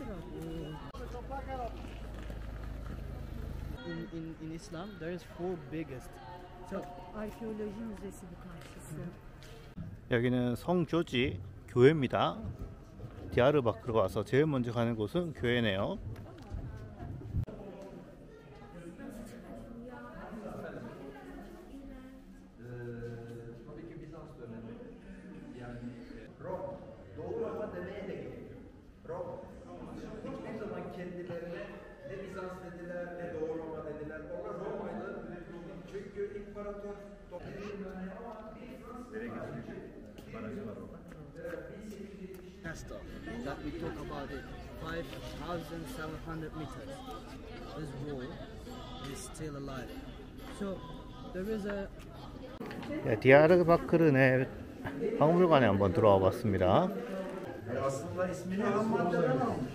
하더라고. In Islam, there is four biggest. So Arkeoloji müzesi bu karşısı. 여기는 성조지 교회입니다. 디아르바크르 와서 제일 먼저 가는 곳은 교회네요. Castle that we talk about it, 5,700 meters. This wall is still alive. So there is a 디아르바크르 내 박물관에 한번 들어와 봤습니다. Aslında ismini ham maddeden almış.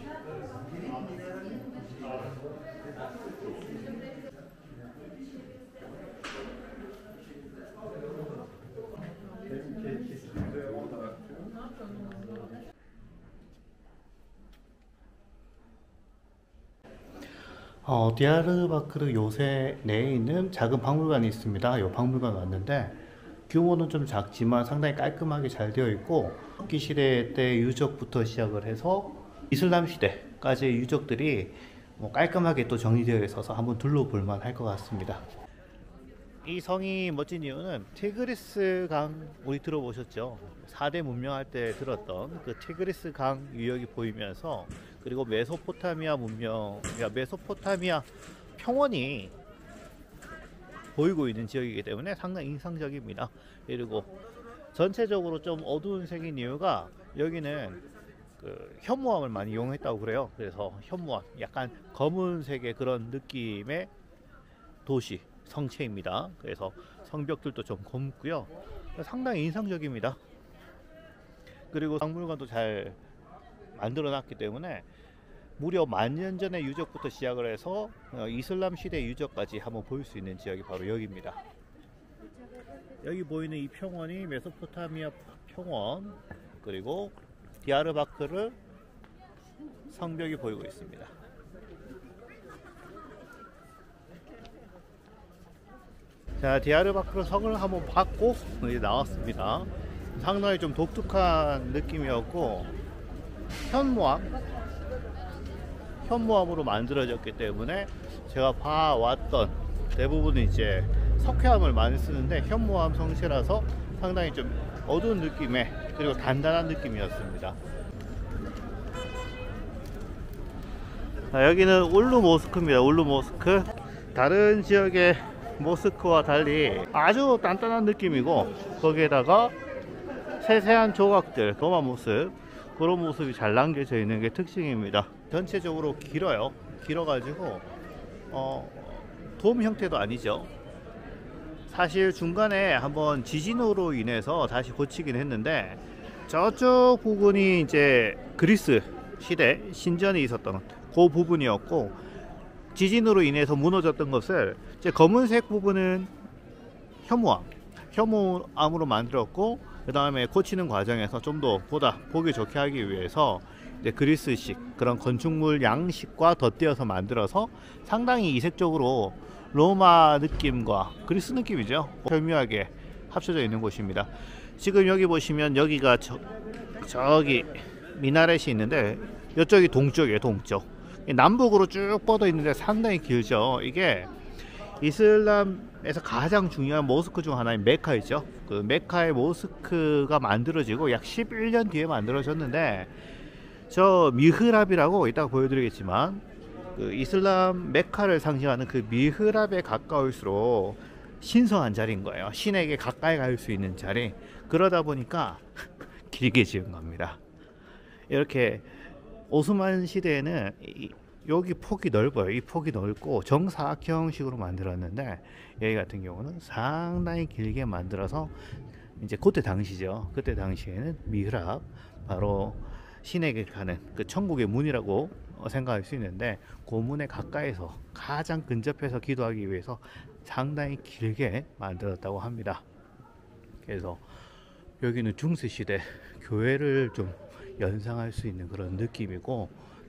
디아르바크르 요새 내에 있는 작은 박물관이 있습니다. 이 박물관 왔는데 규모는 좀 작지만 상당히 깔끔하게 잘 되어 있고 터키 시대 때 유적부터 시작을 해서 이슬람 시대까지의 유적들이 깔끔하게 또 정리되어 있어서 한번 둘러볼 만할 것 같습니다. 이 성이 멋진 이유는 티그리스 강, 우리 들어보셨죠? 4대 문명할 때 들었던 그 티그리스 강 유역이 보이면서, 그리고 메소포타미아 문명, 메소포타미아 평원이 보이고 있는 지역이기 때문에 상당히 인상적입니다. 그리고 전체적으로 좀 어두운 색인 이유가 여기는 그 현무암을 많이 이용했다고 그래요. 그래서 현무암, 약간 검은색의 그런 느낌의 도시, 성체입니다. 그래서 성벽들도 좀 검고요. 상당히 인상적입니다. 그리고 박물관도 잘 만들어 놨기 때문에 무려 10,000년 전의 유적부터 시작을 해서 이슬람 시대 유적까지 한번 볼 수 있는 지역이 바로 여기입니다. 여기 보이는 이 평원이 메소포타미아 평원, 그리고 디아르바크르 성벽이 보이고 있습니다. 자, 디아르바크르 성을 한번 봤고 이제 나왔습니다. 상당히 좀 독특한 느낌이었고, 현무암으로 만들어졌기 때문에 제가 봐왔던 대부분은 이제 석회암을 많이 쓰는데 현무암 성체라서 상당히 좀 어두운 느낌의, 그리고 단단한 느낌이었습니다. 자, 여기는 울루 모스크입니다. 울루 모스크. 다른 지역의 모스크와 달리 아주 단단한 느낌이고, 거기에다가 세세한 조각들, 도마 모습, 그런 모습이 잘 남겨져 있는 게 특징입니다. 전체적으로 길어요. 길어가지고 돔 형태도 아니죠. 사실 중간에 한번 지진으로 인해서 다시 고치긴 했는데, 저쪽 부분이 이제 그리스 시대 신전이 있었던 그 부분이었고, 지진으로 인해서 무너졌던 것을 이제 검은색 부분은 현무암으로 만들었고, 그 다음에 고치는 과정에서 좀 더 보다 보기 좋게 하기 위해서 이제 그리스식 그런 건축물 양식과 덧대어서 만들어서 상당히 이색적으로 로마 느낌과 그리스 느낌이죠, 절묘하게 합쳐져 있는 곳입니다. 지금 여기 보시면 여기가 저기 미나렛이 있는데, 이쪽이 동쪽이에요. 동쪽. 남북으로 쭉 뻗어 있는데 상당히 길죠. 이게 이슬람에서 가장 중요한 모스크 중 하나인 메카이죠. 그 메카의 모스크가 만들어지고 약 11년 뒤에 만들어졌는데, 저 미흐랍이라고 이따가 보여드리겠지만, 그 이슬람 메카를 상징하는 그 미흐랍에 가까울수록 신성한 자리인 거예요. 신에게 가까이 갈 수 있는 자리. 그러다 보니까 길게 지은 겁니다. 이렇게 오스만 시대에는 여기 폭이 넓어요. 이 폭이 넓고 정사각형식으로 만들었는데, 여기 같은 경우는 상당히 길게 만들어서 이제 그때 당시죠. 그때 당시에는 미흐랍, 바로 신에게 가는 그 천국의 문이라고 생각할 수 있는데, 그 문에 가까이서 가장 근접해서 기도하기 위해서 상당히 길게 만들었다고 합니다. 그래서 여기는 중세 시대 교회를 좀 연상할 수 있는 그런 느낌이고,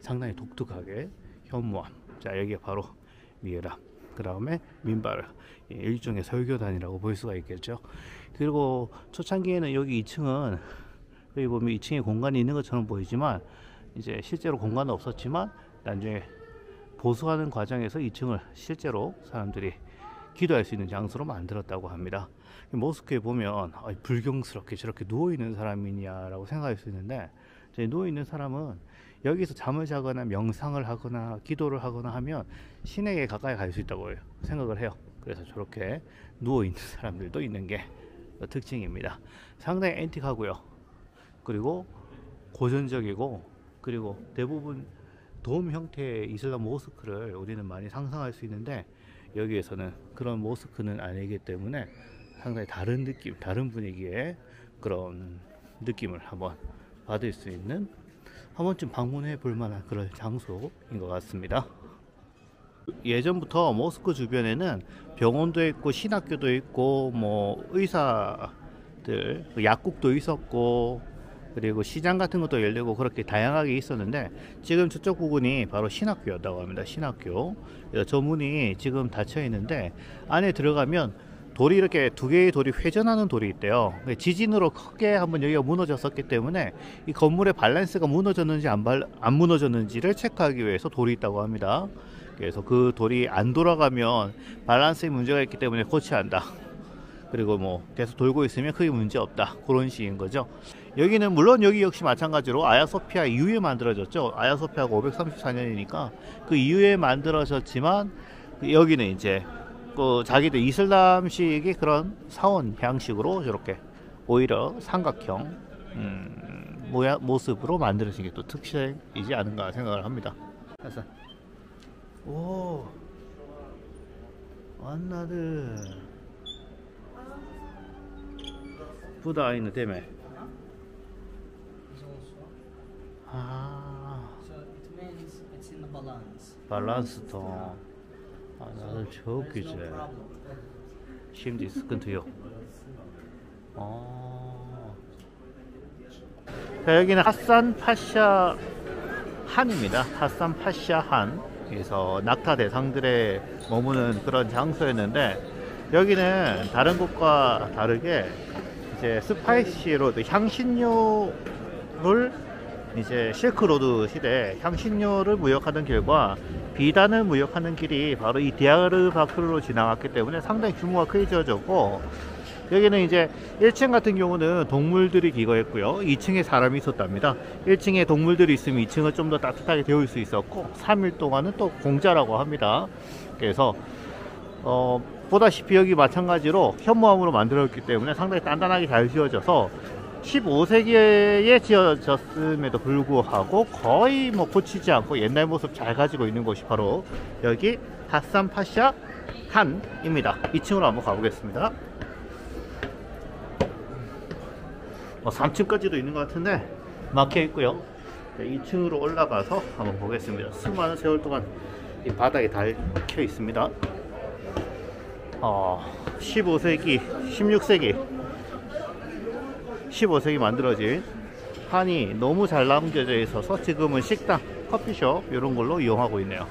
상당히 독특하게 현무암. 자, 여기가 바로 미에랍, 그 다음에 민바르, 일종의 설교단이라고 볼 수가 있겠죠. 그리고 초창기에는 여기 2층은, 여기 보면 2층에 공간이 있는 것처럼 보이지만 이제 실제로 공간은 없었지만 나중에 보수하는 과정에서 2층을 실제로 사람들이 기도할 수 있는 장소로 만들었다고 합니다. 모스크에 보면 불경스럽게 저렇게 누워있는 사람이냐라고 생각할 수 있는데, 누워있는 사람은 여기서 잠을 자거나 명상을 하거나 기도를 하거나 하면 신에게 가까이 갈 수 있다고 생각을 해요. 그래서 저렇게 누워있는 사람들도 있는 게 특징입니다. 상당히 앤틱하고요. 그리고 고전적이고, 그리고 대부분 돔 형태의 이슬람 모스크를 우리는 많이 상상할 수 있는데 여기에서는 그런 모스크는 아니기 때문에 상당히 다른 느낌, 다른 분위기의 그런 느낌을 한번 받을 수 있는, 한 번쯤 방문해 볼 만한 그런 장소인 것 같습니다. 예전부터 모스크 주변에는 병원도 있고 신학교도 있고 뭐 의사들 약국도 있었고, 그리고 시장 같은 것도 열리고 그렇게 다양하게 있었는데 지금 저쪽 부분이 바로 신학교였다고 합니다. 신학교. 저 문이 지금 닫혀 있는데 안에 들어가면 돌이 이렇게 두 개의 돌이 회전하는 돌이 있대요. 지진으로 크게 한번 여기가 무너졌었기 때문에 이 건물의 밸런스가 무너졌는지 안 무너졌는지를 체크하기 위해서 돌이 있다고 합니다. 그래서 그 돌이 안 돌아가면 밸런스에 문제가 있기 때문에 고쳐야 한다. 그리고 뭐 계속 돌고 있으면 크게 문제 없다, 그런 식인 거죠. 여기는 물론 여기 역시 마찬가지로 아야소피아 이후에 만들어졌죠. 아야소피아가 534년이니까 그 이후에 만들어졌지만 여기는 이제 그 자기들 이슬람식의 그런 사원 양식으로 저렇게 오히려 삼각형 모습으로 만들어진 게 또 특색이지 않은가 생각을 합니다. 그래서 오, 안나들 부다 있는 데메. 아, So it means it's in the balance. 밸런스도. 아, 나는 저기지. There's no problem. 심지 스근트요. 자, 여기는 하산 파샤 한입니다. 하산 파샤 한. 그래서 낙타 대상들의 머무는 그런 장소였는데 여기는 다른 곳과 다르게 이제 스파이시 로드, 향신료를 이제 실크로드 시대 향신료를 무역하던 길과 비단을 무역하는 길이 바로 이 디야르바크르로 지나갔기 때문에 상당히 규모가 크게 지어졌고, 여기는 이제 1층 같은 경우는 동물들이 기거했고요, 2층에 사람이 있었답니다. 1층에 동물들이 있으면 2층은 좀 더 따뜻하게 데울 수 있었고 3일 동안은 또 공짜라고 합니다. 그래서 보다시피 여기 마찬가지로 현무암으로 만들었기 때문에 상당히 단단하게 잘 지어져서 15세기에 지어졌음에도 불구하고 거의 뭐 고치지 않고 옛날 모습 잘 가지고 있는 곳이 바로 여기 하산 파샤 한입니다. 2층으로 한번 가보겠습니다. 3층까지도 있는 것 같은데 막혀 있고요. 2층으로 올라가서 한번 보겠습니다. 수많은 세월 동안 이 바닥에 닳혀 있습니다. 15세기, 16세기 15세기 만들어진 한이 너무 잘 남겨져 있어서 지금은 식당, 커피숍 이런 걸로 이용하고 있네요.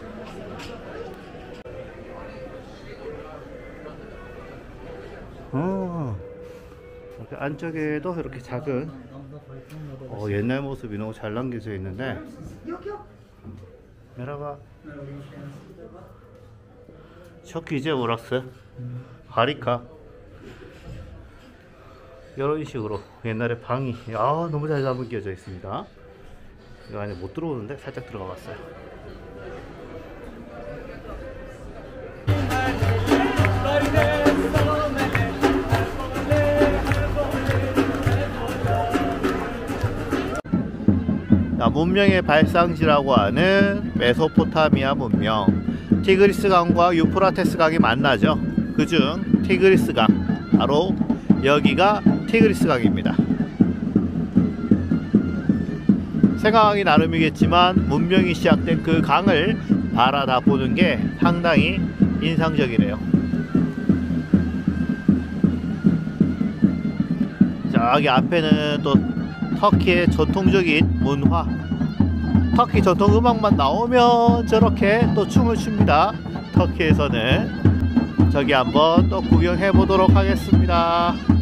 이렇게 안쪽에도 이렇게 작은 옛날 모습이 너무 잘 남겨져 있는데, 메라바 çok 이제 오락스 하리카 이런 식으로 옛날에 방이 너무 잘 남겨져 있습니다. 이 안에 못 들어오는데 살짝 들어가 봤어요. 문명의 발상지라고 하는 메소포타미아 문명, 티그리스 강과 유프라테스 강이 만나죠. 그중 티그리스 강, 바로 여기가 티그리스 강입니다. 생각하기 나름이겠지만 문명이 시작된 그 강을 바라다 보는 게 상당히 인상적이네요. 저기 앞에는 또 터키의 전통적인 문화, 터키 전통 음악만 나오면 저렇게 또 춤을 춥니다. 터키에서는. 저기 한번 또 구경해 보도록 하겠습니다.